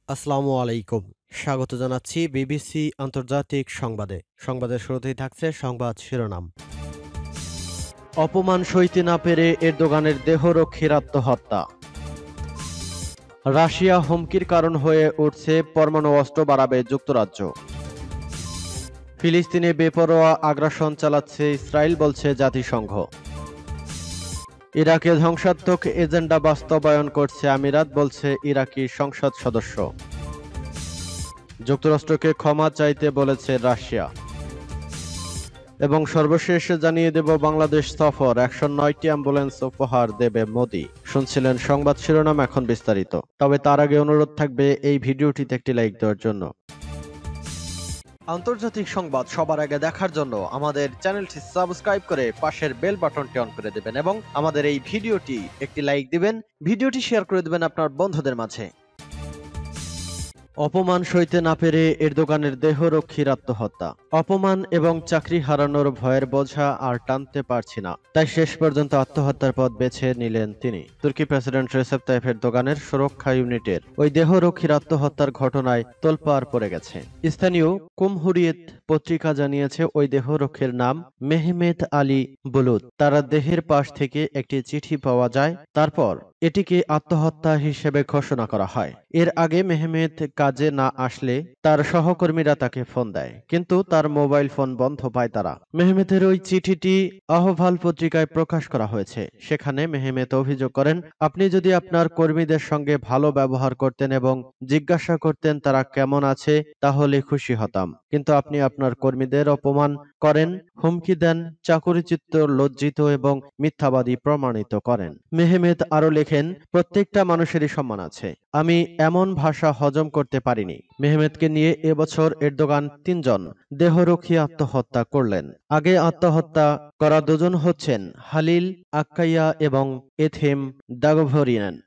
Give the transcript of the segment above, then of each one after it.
আসসালামু আলাইকুম। স্বাগত জানাচ্ছি বিবিসি আন্তর্জাতিক সংবাদে। সংবাদের শুরুতেই থাকছে সংবাদ শিরোনাম। অপমান সইতে না পেরে এরদোগানের দেহরক্ষীর আত্মহত্যা। রাশিয়া হুমকির কারণ হয়ে উঠছে, পরমাণু অস্ত্র বাড়াবে যুক্তরাজ্য। ফিলিস্তিনে বেপরোয়া আগ্রাসন চালাচ্ছে ইসরায়েল, বলছে জাতিসংঘ। ইরাকে ধ্বংসাত্মক এজেন্ডা বাস্তবায়ন করছে আমিরাত, বলছে ইরাকি সংসদ সদস্য। যুক্তরাষ্ট্রকে ক্ষমা চাইতে বলেছে রাশিয়া। এবং সর্বশেষ জানিয়ে দেব বাংলাদেশ সফর, 109টি অ্যাম্বুলেন্স উপহার দেবে মোদি। শুনছিলেন সংবাদ শিরোনাম, এখন বিস্তারিত। তবে তার আগে অনুরোধ থাকবে এই ভিডিওটিতে একটি লাইক দেওয়ার জন্য। আন্তর্জাতিক সংবাদ সবার আগে দেখার জন্য আমাদের চ্যানেলটি সাবস্ক্রাইব করে পাশের বেল বাটনটি অন করে দেবেন এবং আমাদের এই ভিডিওটি একটি লাইক দিবেন, ভিডিওটি শেয়ার করে দেবেন আপনার বন্ধুদের মাঝে। অপমান সইতে না পেরে এরদোগানের দেহরক্ষীর আত্মহত্যা। অপমান এবং চাকরি হারানোর ভয়ের বোঝা আর টানতে পারছি না, তাই শেষ পর্যন্ত আত্মহত্যার পথ বেছে নিলেন তিনি। তুর্কি প্রেসিডেন্ট রেসেপ তাইপ এরদোগানের সুরক্ষা ইউনিটের ওই দেহরক্ষীর আত্মহত্যার ঘটনায় তোলপাড় পড়ে গেছে। স্থানীয় কুমহুরিয়েত পত্রিকা জানিয়েছে, ওই দেহরক্ষীর নাম মেহমেত আলী বুলুত। তার দেহের পাশ থেকে একটি চিঠি পাওয়া যায়, তারপর এটিকে আত্মহত্যা হিসেবে ঘোষণা করা হয়। এর আগে মেহমেত কাজে না আসলে তার সহকর্মীরা তাকে ফোন দেয়, কিন্তু তার মোবাইল ফোন বন্ধ পায় তারা। মেহমেতের ওই চিঠিটি আহভাল পত্রিকায় প্রকাশ করা হয়েছে। সেখানে মেহমেত অভিযোগ করেন, আপনি যদি আপনার কর্মীদের সঙ্গে ভালো ব্যবহার করতেন এবং জিজ্ঞাসা করতেন তারা কেমন আছে, তাহলে খুশি হতাম। কিন্তু আপনি আপনার কর্মীদের অপমান করেন, হুমকি দেন, চাকরিচ্যুত, লজ্জিত এবং মিথ্যাবাদী প্রমাণিত করেন। মেহমেত আরো লেখেন, প্রত্যেকটা মানুষেরই সম্মান আছে। আমি এমন ভাষা হজম করতে পারিনি। মেহমেতকে নিয়ে এবছর এরদোগান 3 জন দেহরক্ষী আত্মহত্যা করলেন। আগে আত্মহত্যা করা দুজন হচ্ছেন হালিল আক্কাইয়া এবং এথেম দাগভরিয়ান।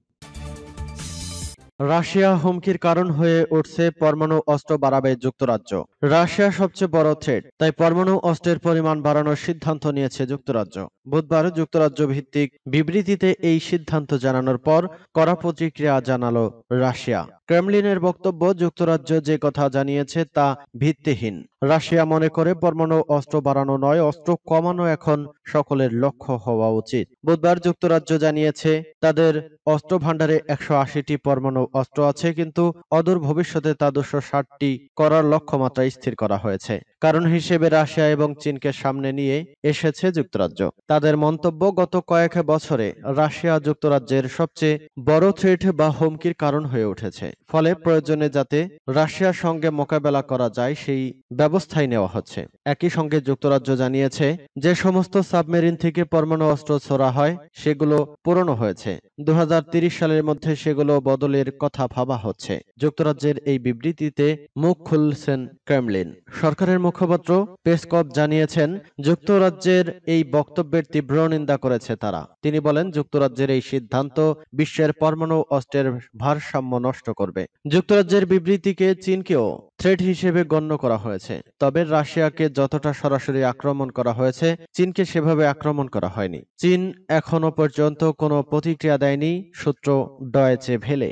রাশিয়া হুমকির কারণ হয়ে উঠছে, পরমাণু অস্ত্র বাড়াবে যুক্তরাজ্য। রাশিয়া সবচেয়ে বড় থ্রেট, তাই পরমাণু অস্ত্রের পরিমাণ বাড়ানোর সিদ্ধান্ত নিয়েছে যুক্তরাজ্য। বুধবার যুক্তরাজ্য ভিত্তিক বিবৃতিতে এই সিদ্ধান্ত জানানোর পর কড়া প্রতিক্রিয়া জানালো রাশিয়া। ক্রেমলিনের বক্তব্য, যুক্তরাজ্য যে কথা জানিয়েছে তা ভিত্তিহীন। রাশিয়া মনে করে পরমাণু অস্ত্র বাড়ানো নয়, অস্ত্র কমানো এখন সকলের লক্ষ্য হওয়া উচিত। বুধবার যুক্তরাজ্য জানিয়েছে, তাদের অস্ত্র ভাণ্ডারে 180টি পরমাণু অস্ত্র আছে, কিন্তু অদূর ভবিষ্যতে তা 260টি করার লক্ষ্যমাত্রা স্থির করা হয়েছে। কারণ হিসেবে রাশিয়া এবং চীনকে সামনে নিয়ে এসেছে যুক্তরাজ্য। তাদের মন্তব্য, গত কয়েক বছরে রাশিয়া যুক্তরাজ্যের সবচেয়ে বড় থ্রেট বা হুমকির কারণ হয়ে উঠেছে। ফলে প্রয়োজনে যাতে রাশিয়ার সঙ্গে মোকাবেলা করা যায় সেই ব্যবস্থাই নেওয়া হচ্ছে। একই সঙ্গে যুক্তরাজ্য জানিয়েছে, যে সমস্ত সাবমেরিন থেকে পরমাণু অস্ত্র ছোড়া হয় সেগুলো পুরনো হয়েছে। 2030 সালের মধ্যে সেগুলো বদলের কথা ভাবা হচ্ছে। যুক্তরাজ্যের এই বিবৃতিতে মুখ খুলছেন ক্রেমলিন। সরকারের মুখপাত্র পেসকভ জানিয়েছেন, যুক্তরাজ্যের এই বক্তব্যের তীব্র নিন্দা করেছে তারা। তিনি বলেন, যুক্তরাজ্যের এই সিদ্ধান্ত বিশ্বের পরমাণু অস্ত্রের ভারসাম্য নষ্ট করবে। যুক্তরাজ্যের বিবৃতিকে চীনকেও থ্রেট হিসেবে গণ্য করা হয়েছে। তবে রাশিয়াকে যতটা সরাসরি আক্রমণ করা হয়েছে, চীনকে সেভাবে আক্রমণ করা হয়নি। চীন এখনো পর্যন্ত কোনো প্রতিক্রিয়া দেয়নি, সূত্র ডয়েচে ভেলে।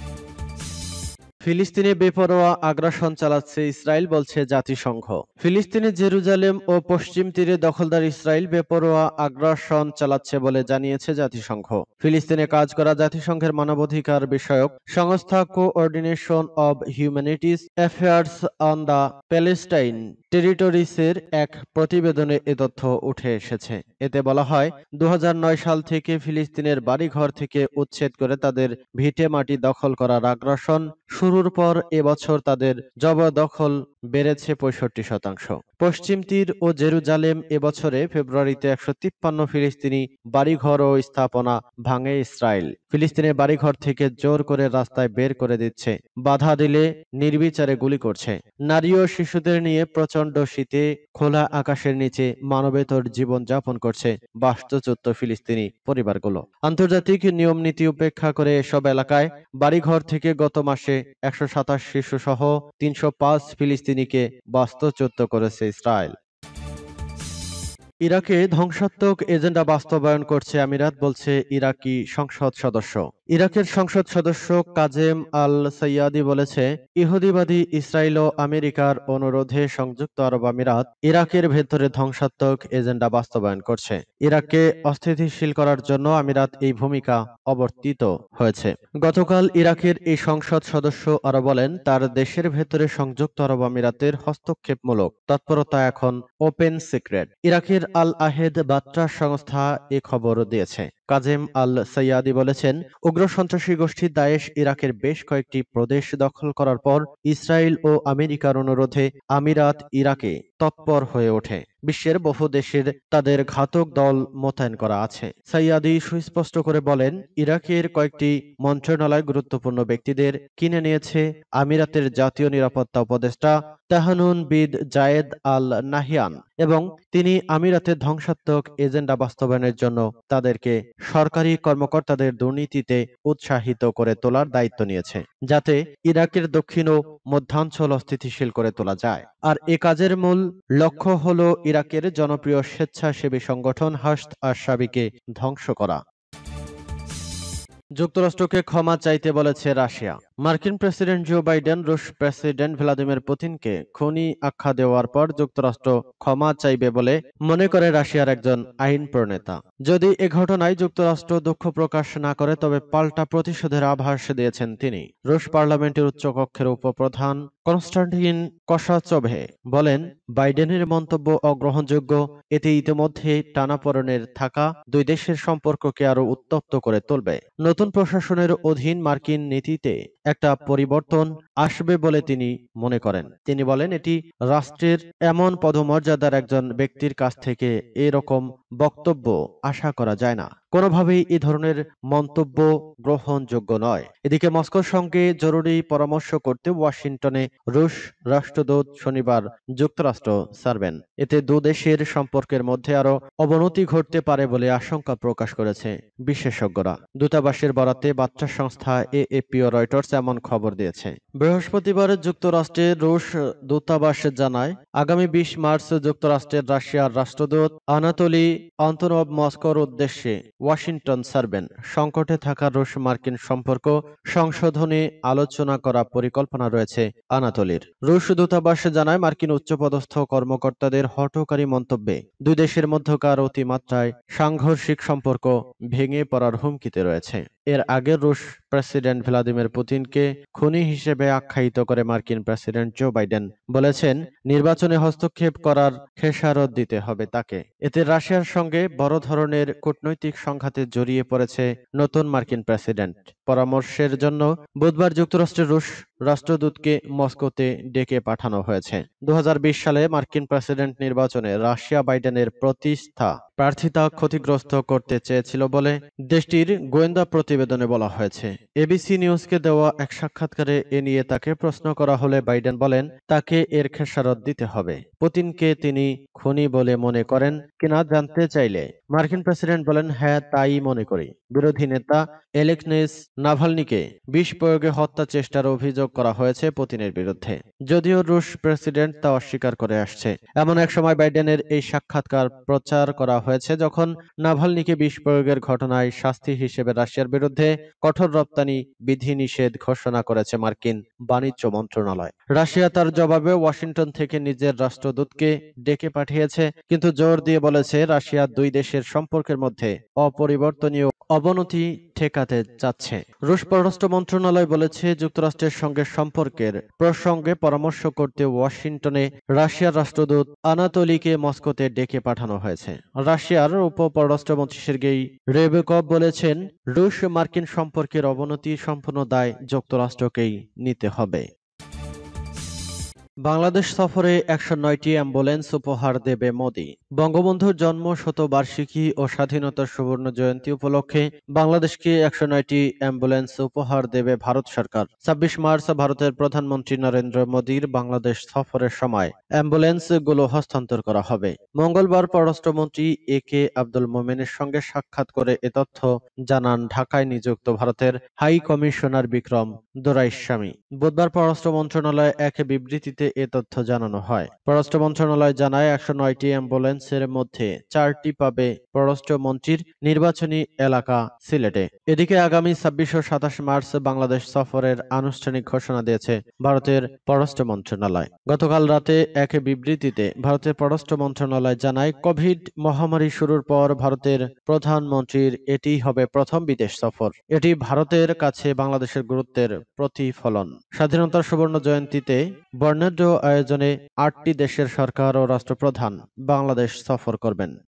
ফিলিস্তিনে বেপরোয়া আগ্রাসন চালাচ্ছে ইসরায়েল, বলছে জাতিসংঘ। ফিলিস্তিনের জেরুজালেম ও পশ্চিম তীরে দখলদার ইসরায়েল বেপরোয়া আগ্রাসন চালাচ্ছে বলে জানিয়েছে জাতিসংঘ। ফিলিস্তিনে কাজ করা জাতিসংঘের মানবাধিকার বিষয়ক সংস্থা coordination of humanities affairs on the Palestine টেরিটরিসের এক প্রতিবেদনে এ তথ্য উঠে এসেছে। এতে বলা হয়, 2009 সাল থেকে ফিলিস্তিনের বাড়িঘর থেকে উচ্ছেদ করে তাদের ভিটে মাটি দখল করার আগ্রাসন শুরুর পর এবছর তাদের জবরদখল বেড়েছে 65%। পশ্চিম তীর ও জেরুজালেম এবছরে ফেব্রুয়ারিতে 153 ফিলিস্তিনি বাড়িঘর ও স্থাপনা ভাঙে ইসরায়েল। ফিলিস্তিনের বাড়িঘর থেকে জোর করে রাস্তায় বের করে দিচ্ছে, বাধা দিলে নির্বিচারে গুলি করছে। নারী ও শিশুদের নিয়ে প্রচণ্ড শীতে খোলা আকাশের নিচে মানবেতর জীবন যাপন করছে বাস্তুচ্যুত ফিলিস্তিনি পরিবারগুলো। আন্তর্জাতিক নিয়ম নীতি উপেক্ষা করে এসব এলাকায় বাড়িঘর থেকে গত মাসে 127 শিশু সহ 305 ফিলিস্তিনিকে বাস্তুচ্যুত করেছে ইসরায়েল। ইরাকে ধ্বংসাত্মক এজেন্ডা বাস্তবায়ন করছে আমিরাত, বলছে ইরাকি সংসদ সদস্য। ইরাকের সংসদ সদস্য কাজেম আল সৈয়াদি বলেছে, ইহুদিবাদী ইসরায়েল ও আমেরিকার অনুরোধে সংযুক্ত আরব আমিরাত ইরাকের ভেতরে ধ্বংসাত্মক এজেন্ডা বাস্তবায়ন করছে। ইরাককে অস্থিতিশীল করার জন্য আমিরাত এই ভূমিকা অবতীর্ণ হয়েছে। গতকাল ইরাকের এই সংসদ সদস্য আরো বলেন, তার দেশের ভেতরে সংযুক্ত আরব আমিরাতের হস্তক্ষেপমূলক তৎপরতা এখন ওপেন সিক্রেট। ইরাকের আল আহেদ বার্তা সংস্থা এ খবর দিয়েছে। কাজেম আল সৈয়াদি বলেছেন, উগ্র সন্ত্রাসী গোষ্ঠী দায়েশ ইরাকের বেশ কয়েকটি প্রদেশ দখল করার পর ইসরায়েল ও আমেরিকার অনুরোধে আমিরাত ইরাকে তৎপর হয়ে ওঠে। বিশ্বের বহু দেশের তাদের ঘাতক দল মোতায়েন করা আছে। সৈয়াদি সুস্পষ্ট করে বলেন, ইরাকের কয়েকটি মন্ত্রণালয় গুরুত্বপূর্ণ ব্যক্তিদের কিনে নিয়েছে আমিরাতের জাতীয় নিরাপত্তা উপদেষ্টা তাহানুন বিদ জায়েদ আল নাহিয়ান, এবং তিনি আমিরাতের ধ্বংসাত্মক এজেন্ডা বাস্তবায়নের জন্য তাদেরকে সরকারি কর্মকর্তাদের দুর্নীতিতে উৎসাহিত করে তোলার দায়িত্ব নিয়েছে, যাতে ইরাকের দক্ষিণ ও মধ্যাঞ্চল অস্থিতিশীল করে তোলা যায়। আর এ কাজের মূল লক্ষ্য হল ইরাকের জনপ্রিয় স্বেচ্ছাসেবী সংগঠন হাশদ আশ-শাবিকে ধ্বংস করা। যুক্তরাষ্ট্রকে ক্ষমা চাইতে বলেছে রাশিয়া। মার্কিন প্রেসিডেন্ট জো বাইডেন রুশ প্রেসিডেন্ট ভ্লাদিমির পুতিনকে খুনি আখ্যা দেওয়ার পর যুক্তরাষ্ট্র ক্ষমা চাইবে বলে মনে করে রাশিয়ার একজন আইন প্রণেতা। যদি এ ঘটনায় যুক্তরাষ্ট্র দুঃখ প্রকাশ না করে, তবে পাল্টা প্রতিশোধের আভাস দিয়েছেন তিনি। রুশ পার্লামেন্টের উচ্চকক্ষের উপপ্রধান কনস্টান্টিন কসাচভে বলেন, বাইডেনের মন্তব্য অগ্রহণযোগ্য। এতে ইতিমধ্যে টানাপোড়েনের থাকা দুই দেশের সম্পর্ককে আরো উত্তপ্ত করে তুলবে। নতুন প্রশাসনের অধীন মার্কিন নীতিতে একটা পরিবর্তন আসবে বলে তিনি মনে করেন। তিনি বলেন, এটি রাষ্ট্রের এমন পদমর্যাদার একজন ব্যক্তির কাছ থেকে এরকম বক্তব্য আশা করা যায় না। কোনোভাবেই এ ধরনের মন্তব্য গ্রহণযোগ্য নয়। এদিকে মস্কোর সঙ্গে জরুরি পরামর্শ করতে ওয়াশিংটনে রুশ রাষ্ট্রদূত শনিবার যুক্তরাষ্ট্র ছাড়বেন। এতে দুদেশের সম্পর্কের মধ্যে আরো অবনতি ঘটতে পারে বলে আশঙ্কা প্রকাশ করেছে বিশেষজ্ঞরা। দূতাবাসের বরাতে বার্তা সংস্থা এএপি ও রয়টার্স এমন খবর দিয়েছে। বৃহস্পতিবার যুক্তরাষ্ট্রের রুশ দূতাবাস জানায়, আগামী ২০ মার্চ যুক্তরাষ্ট্রের রাশিয়ার রাষ্ট্রদূত আনাতোলি আন্তনভ মস্কোর উদ্দেশ্যে ওয়াশিংটন ছাড়বেন। সংকটে থাকা রুশ মার্কিন সম্পর্ক সংশোধনে আলোচনা করা পরিকল্পনা রয়েছে আনাতোলির। রুশ দূতাবাস জানায়, মার্কিন উচ্চপদস্থ কর্মকর্তাদের হঠকারী মন্তব্যে দুই দেশের মধ্যকার অতিমাত্রায় সাংঘর্ষিক সম্পর্ক ভেঙে পড়ার হুমকিতে রয়েছে। এর আগে রুশ প্রেসিডেন্ট ভ্লাদিমির পুতিনকে খুনি হিসেবে আখ্যায়িত করে মার্কিন প্রেসিডেন্ট জো বাইডেন বলেছেন, নির্বাচনে হস্তক্ষেপ করার খেসারত দিতে হবে তাকে। এতে রাশিয়ার সঙ্গে বড় ধরনের কূটনৈতিক সংঘাতে জড়িয়ে পড়েছে নতুন মার্কিন প্রেসিডেন্ট। পরামর্শের জন্য বুধবার যুক্তরাষ্ট্রের রুশ রাষ্ট্রদূতকে মস্কোতে ডেকে পাঠানো হয়েছে। ২০২০ সালে মার্কিন প্রেসিডেন্ট নির্বাচনে রাশিয়া বাইডেনের প্রার্থিতা ক্ষতিগ্রস্ত করতে চেয়েছিল বলে দেশটির গোয়েন্দা প্রতিবেদনে বলা হয়েছে। এবিসি নিউজকে দেওয়া এক সাক্ষাৎকারে এ নিয়ে তাকে প্রশ্ন করা হলে বাইডেন বলেন, তাকে এর খেসারত দিতে হবে। পুতিনকে তিনি খুনি বলে মনে করেন কিনা জানতে চাইলে মার্কিন প্রেসিডেন্ট বলেন, হ্যাঁ, তাই মনে করি। বিরোধী নেতা অ্যালেক্সেই নাভালনিকে বিষ প্রয়োগে হত্যা চেষ্টার অভিযোগ করা হয়েছে পুতিনের বিরুদ্ধে, যদিও রুশ প্রেসিডেন্ট তা অস্বীকার করে আসছে। এমন এক সময় বাইডেনের এই সাক্ষাৎকার প্রচার করা হয়েছে যখন নাভালনিকে বিষ প্রয়োগের ঘটনায় শাস্তি হিসেবে রাশিয়ার বিরুদ্ধে কঠোর রপ্তানি বিধিনিষেধ ঘোষণা করেছে মার্কিন বাণিজ্য মন্ত্রণালয়। রাশিয়া তার জবাবে ওয়াশিংটন থেকে নিজের রাষ্ট্রদূতকে ডেকে পাঠিয়েছে, কিন্তু জোর দিয়ে বলেছে রাশিয়া দুই দেশের সম্পর্কের মধ্যে অপরিবর্তনীয় অবনতি ঠেকাতে চাচ্ছে। রুশ পররাষ্ট্র মন্ত্রণালয় বলেছে, যুক্তরাষ্ট্রের সঙ্গে সম্পর্কের প্রসঙ্গে পরামর্শ করতে ওয়াশিংটনে রাশিয়ার রাষ্ট্রদূত আনাতোলিকে মস্কোতে ডেকে পাঠানো হয়েছে। রাশিয়ার উপ পররাষ্ট্রমন্ত্রী সের্গেই রেবেকভ বলেছেন, রুশ মার্কিন সম্পর্কের অবনতি সম্পূর্ণ দায় যুক্তরাষ্ট্রকেই নিতে হবে। বাংলাদেশ সফরে ১০৯টি অ্যাম্বুলেন্স উপহার দেবে মোদি। বঙ্গবন্ধুর জন্ম শতবার্ষিকী ও স্বাধীনতার সুবর্ণ জয়ন্তী উপলক্ষে বাংলাদেশকে ১০৯টি অ্যাম্বুলেন্স উপহার দেবে ভারত সরকার। ২৬ মার্চ ভারতের প্রধানমন্ত্রী নরেন্দ্র মোদীর বাংলাদেশ সফরের সময় অ্যাম্বুলেন্সগুলো হস্তান্তর করা হবে। মঙ্গলবার পররাষ্ট্রমন্ত্রী এ.কে আব্দুল মোমেনের সঙ্গে সাক্ষাৎ করে এ তথ্য জানান ঢাকায় নিযুক্ত ভারতের হাই কমিশনার বিক্রম দোরাইস্বামী। বুধবার পররাষ্ট্র মন্ত্রণালয় এক বিবৃতিতে এ তথ্য জানানো হয়। পররাষ্ট্র মন্ত্রণালয় জানায় ১০৯টি অ্যাম্বুলেন্সের মধ্যে ৪টি পাবে পররাষ্ট্রমন্ত্রীর নির্বাচনী এলাকা সিলেটে। এদিকে আগামী ২৬ ও ২৭ মার্চ বাংলাদেশ সফরের আনুষ্ঠানিক ঘোষণা দিয়েছে ভারতের পররাষ্ট্র মন্ত্রণালয়। গতকাল রাতে এক বিবৃতিতে ভারতের পররাষ্ট্র মন্ত্রণালয় জানায়, কোভিড মহামারী শুরুর পর ভারতের প্রধানমন্ত্রীর এটিই হবে প্রথম বিদেশ সফর। এটি ভারতের কাছে বাংলাদেশের গুরুত্বের প্রতিফলন। স্বাধীনতার সুবর্ণ জয়ন্তীতে বর্ণাঢ্য আয়োজনে ৮টি দেশের সরকার ও রাষ্ট্রপ্রধান বাংলাদেশ সফর করবেন।